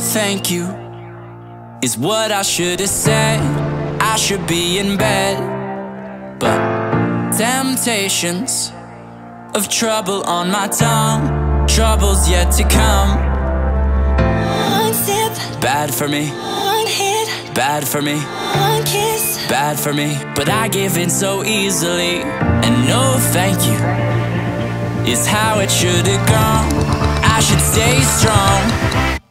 thank you is what I should have said. I should be in bed, but temptations of trouble on my tongue, trouble's yet to come. One sip, Bad for me, one hit, bad for me, one kiss. bad for me. But I give in so easily, and no thank you is how it should have gone. I should stay strong,